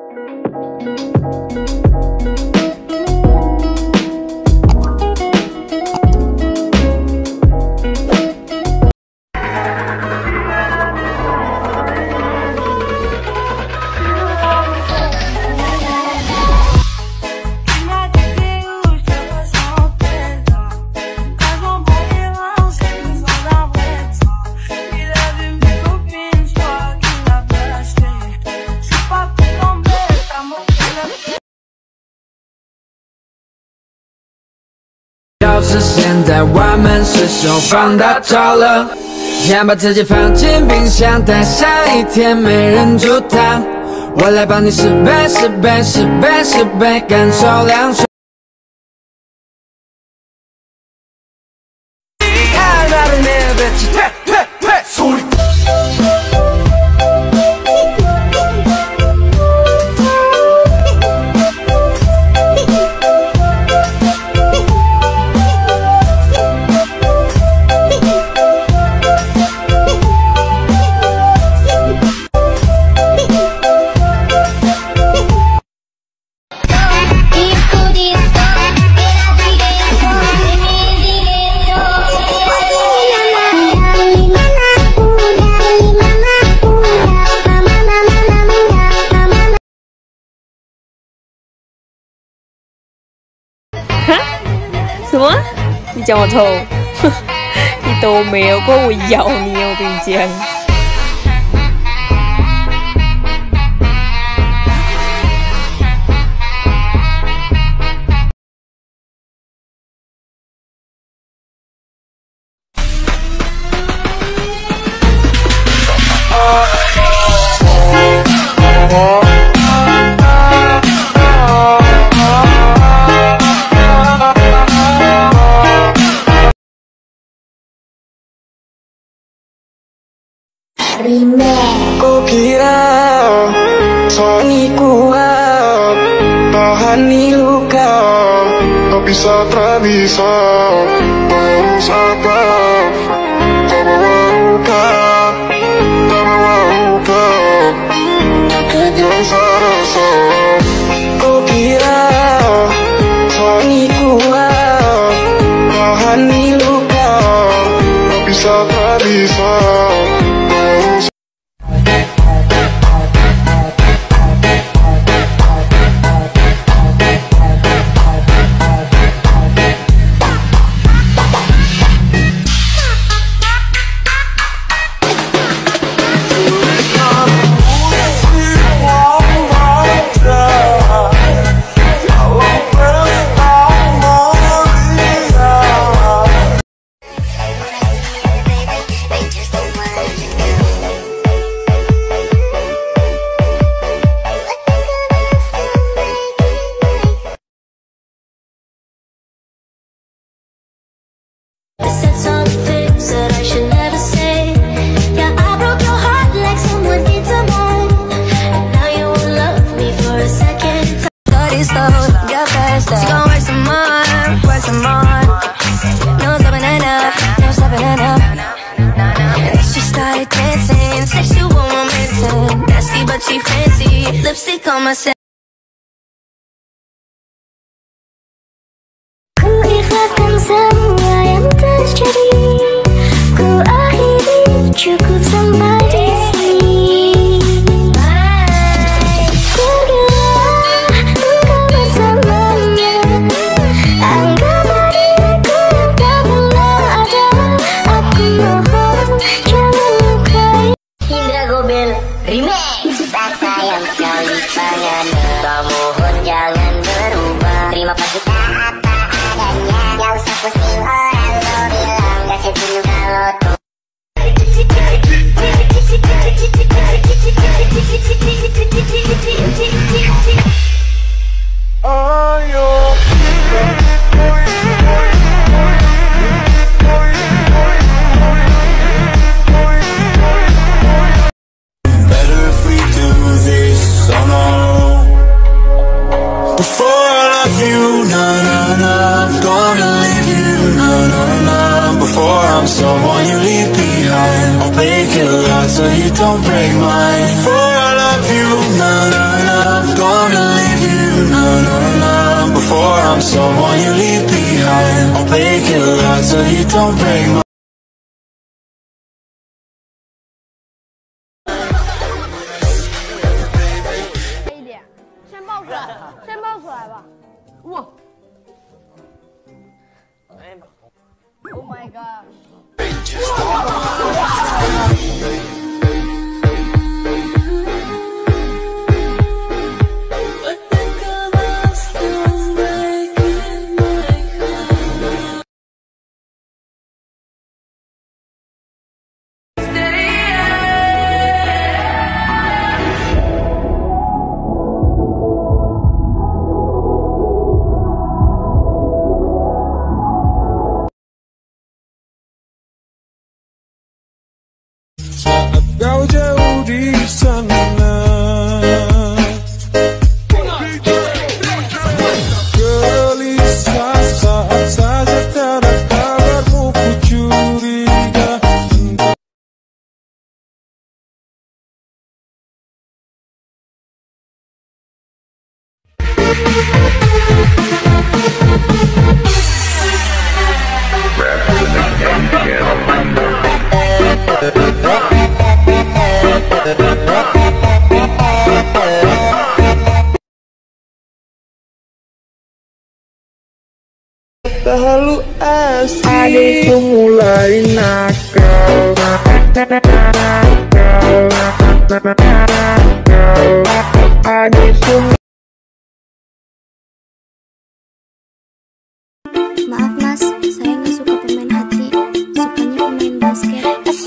要是现在我们是手放大招了，先把自己放进冰箱，待下一天没人阻挡。我来帮你10倍10倍10倍10倍，感受凉水。 什么？你讲我臭？你都没有过，我咬你哦！我跟你讲。 Kau kira songi kuat tahani luka, tapi tak bisa. Terus apa? Tak bawa luka, tak bawa luka, sakit yang serasa. Kau kira songi kuat tahani luka, tapi tak bisa. She fancy lipstick on my set. Ku ikhlaskan semua yang terjadi, ku akhiri cukup sampai di sini. Pergilah engkau bersamanya, anggap diriku yang tak pernah ada. Aku mohon jangan lukai. Indra Gobel Remix. Sayang sekali padamu, mohon jangan berubah. Terima kasih tak apa adanya, gak usah pusing orang lo bilang gak setuju kalau tuh. Someone you leave behind, I'll break your heart so you don't break mine. Before I love you, nah, nah, nah. I'm someone you leave behind. I'll make it last so you don't break my 先抱出来吧。哇 ！Oh my god！ Kau jauh di sana, gelisah saat saja tak ada kabarmu, ku curiga. Terlalu asik, adikku mulai nakal. Adikku. Maaf mas, saya nggak suka pemain hati, sukanya pemain basket.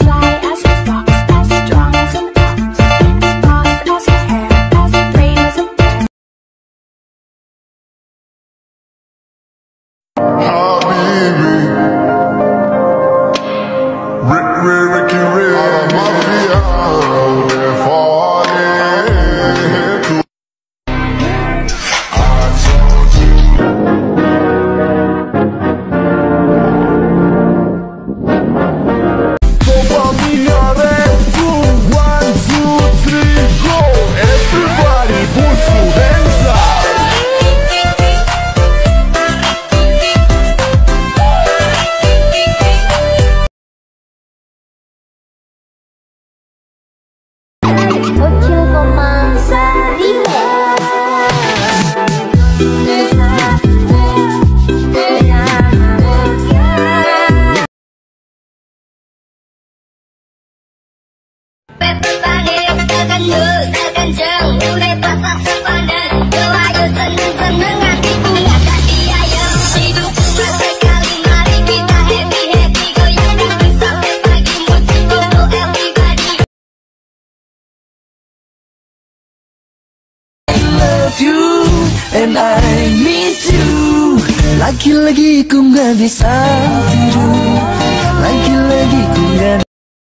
And I miss you. Lagi-lagi ku gak bisa tidur. Lagi-lagi ku gak.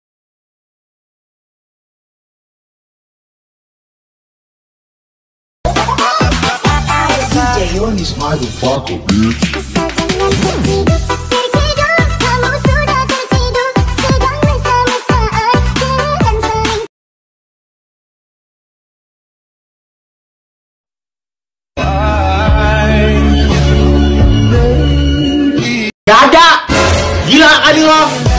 DJ Yonis motherfucker, bitch. Gak ada, gila kali lo.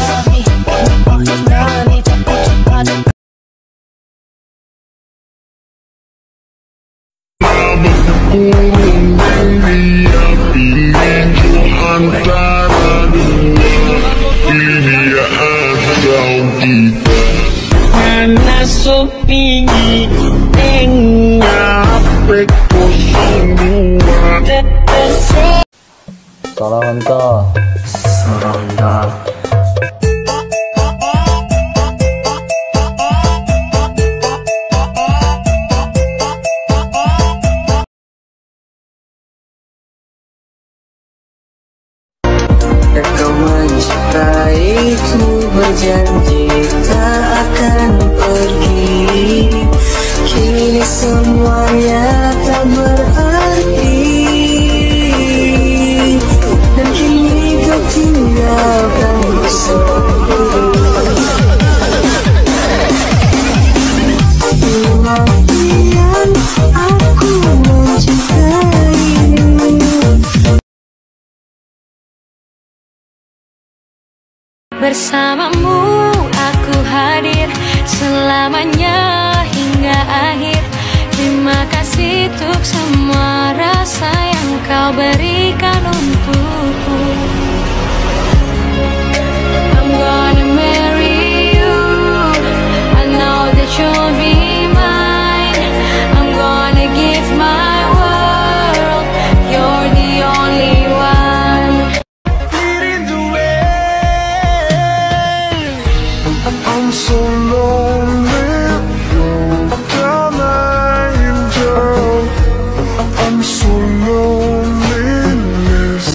Sarangta. Kau mencintaiku, berjanji tak akan pergi. Kini semuanya tak berarti, dan kini kau tinggalkan sendiri. bersamamu aku hadir selamanya hingga akhir. Terima kasih untuk semua rasa yang kau berikan untukku. I'm gonna marry you, I know that you'll be mine. I'm gonna give my world, you're the only one. Leading the way. I'm so lonely, you're down angel. I'm so lonely.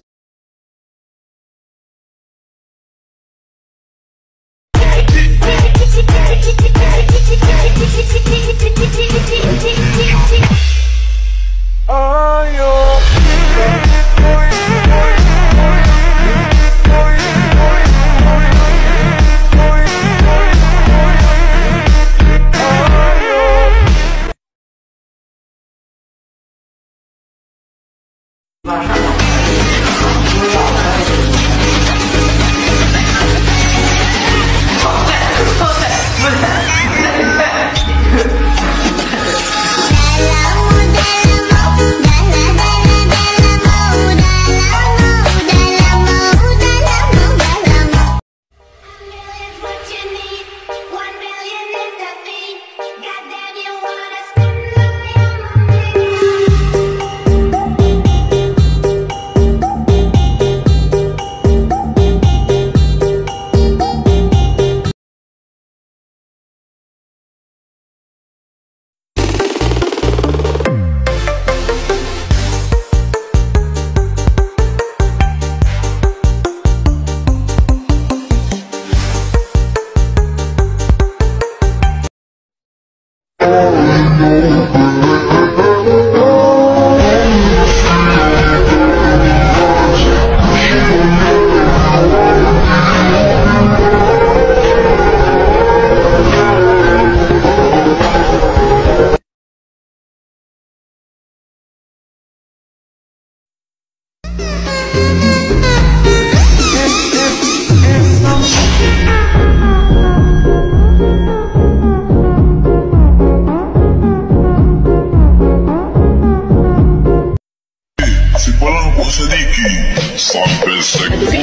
صديقي صاحب السكة